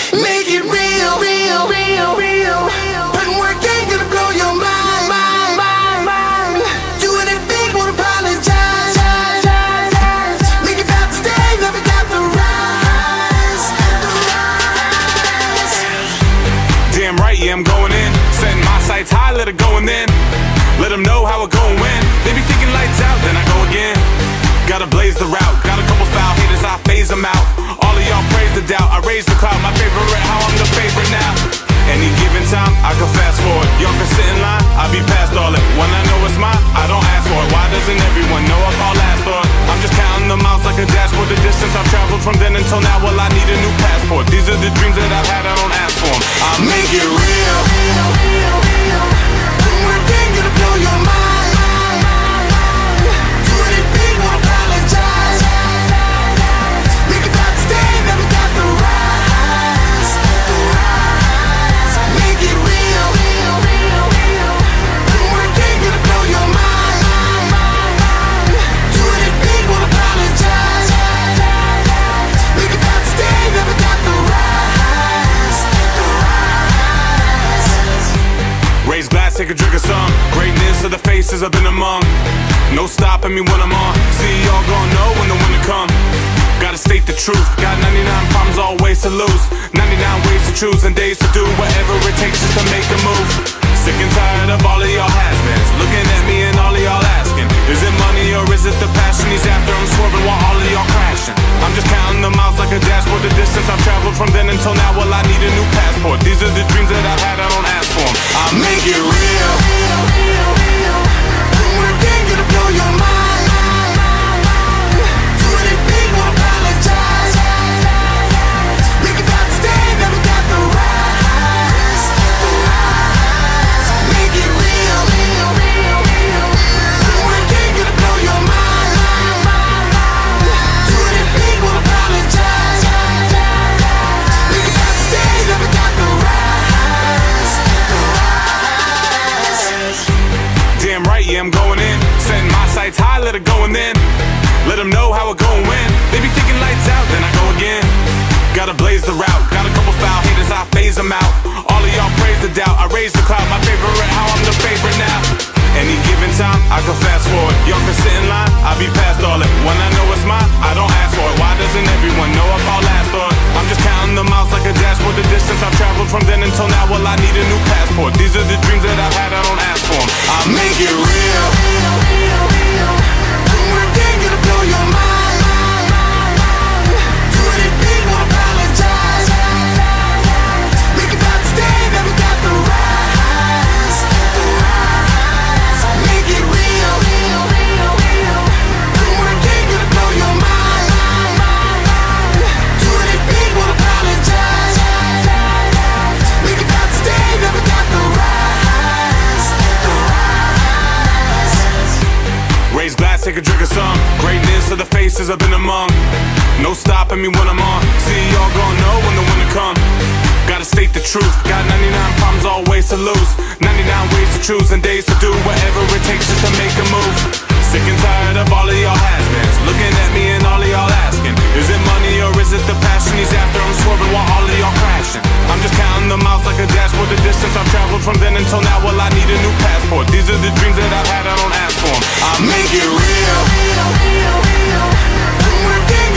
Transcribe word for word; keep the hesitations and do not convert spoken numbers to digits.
Make it real, real, real, real. Putting work ain't gonna blow your mind, mind, mind, mind. Doing it big, won't apologize. Make it bout to stay, never got the rise, the rise. Damn right, yeah, I'm going in. Setting my sights high, let it go and then let them know how it gon' win. They be thinking lights out, then I go again. Gotta blaze the route, got a couple foul haters, I phase them out. All of y'all praise the doubt, I raise the cloud. My favorite, how I'm the favorite now. Any given time, I can fast forward. Y'all can sit in line, I be past all it. When I know it's mine, I don't ask for it. Why doesn't everyone know if I'll last for it? I'm just counting the miles like a dashboard. The distance I've traveled from then until now, well, I need a new passport. These are the dreams that I've had, I don't ask for them. I make it real. Real, real, real. Putting work ain't gonna blow your mind. Doing it big, won't apologize. Make it bout to stay, never got the rise, the rise. Make it real, real, real, real. Putting work ain't gonna blow your mind. Doing it big, won't apologize. Make it bout to stay, never got the rise, the rise. Raise glass, take a drink of some. Greatness of the faces I've been among. No stopping me when I'm on. See, y'all gon' know when the winter come. Gotta state the truth. Got ninety-nine problems, all ways to lose. ninety-nine ways to choose and days to do whatever it takes just to make a move. Sick and tired of all of y'all has-beens looking at me and all of y'all asking, is it money or is it the passion he's after? I'm swerving while all of y'all crashing. I'm just counting the miles like a dashboard. The distance I've traveled from then until now, well, I need a new passport. These are the dreams that I've had, I don't ask for them. I make it real. Real, real, real. Putting work ain't gonna blow your mind. Doing it big, won't apologize. Make it bout to stay, never got the rise, the rise. Make it real, real, real, real. Putting work ain't gonna blow your mind. Doing it big, won't apologize. Make it bout to stay, never got the rise, the rise. Damn right, yeah, I'm going in. Setting my sights high, let it go and then let them know how it gon' win. They be thinking lights out, then I go again. Gotta blaze the route, got a couple foul haters, I phase them out. All of y'all praise the doubt, I raise the cloud. My favorite, how I'm the favorite now. Any given time, I can fast forward. Y'all can sit in line, I be past all it. When I know it's mine, I don't ask for it. Why doesn't everyone know if I'll last for it? I'm just counting the miles like a dashboard. The distance I've traveled from then until now, well, I need a new passport. These are the dreams that I've had, I don't ask for them. I make it real. Real, real, real. Putting work ain't gonna blow your mind. Doing it big, won't apologize. Make it bout to stay, never got the rise, the rise. Make it real, real, real, real. Putting work ain't gonna blow your mind. Doing it big, won't apologize. Make it bout to stay, never got the rise, the rise. Raise glass, take a drink of some. Greatness of the faces I've been among. No stopping me when I'm on. See, y'all gon' know when the winter come. Gotta state the truth. Got ninety-nine problems, all ways to lose. ninety-nine ways to choose and days to do whatever it takes just to make a move. Sick and tired of all of y'all has-beens looking at me and all of y'all asking, is it money or is it the passion he's after? I'm swerving while all of y'all crashing. I'm just counting the miles like a dashboard. The distance I've traveled from then until now, well, I need a new passport. These are the dreams that I've had, I don't ask for them. I make it real. Real, real, real. Putting work ain't